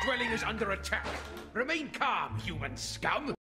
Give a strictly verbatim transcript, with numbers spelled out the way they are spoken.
dwelling is under attack. Remain calm, human scum.